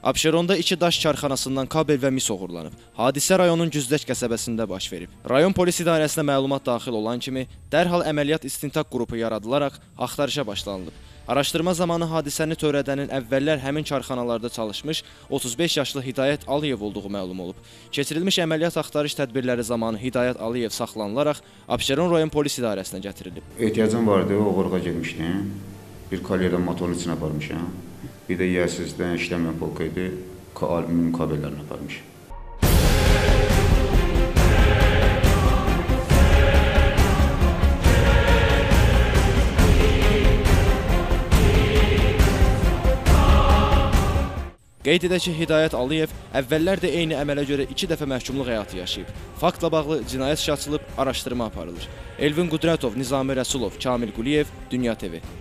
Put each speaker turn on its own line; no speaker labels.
Abşeronda 2 daş karxanasından kabel və mis oğurlanıb. Hadisə rayonun Güzdək qəsəbəsində baş verib. Rayon polis idarəsinə məlumat daxil olan kimi dərhal əməliyyat istintaq qrupu yaradılaraq axtarışa başlanılıb. Araşdırma zamanı hadisəni törədənin əvvəllər həmin karxanalarda çalışmış 35 yaşlı Hidayət Aliyev olduğu məlum olub. Keçirilmiş əməliyyat axtarış tədbirləri zamanı Hidayət Aliyev saxlanılaraq Abşeron rayon polis idarəsinə gətirilib.
Ehtiyacım vardı, oğurluğa girmişdim. Bir kolyedən motorun içine aparmışam. Bir də yersizdən işləməyən polka idi, alüminium kabellərini aparmışam.
Qeyd edək ki, Hidayət Aliyev əvvəllər də eyni əmələ görə 2 dəfə məhkumluq həyatı yaşayıb. Faktla bağlı cinayət işi açılıb, araşdırma aparılır. Elvin Qudrətov, Nizami Rəsulov, Kamil Quliyev, Dünya TV.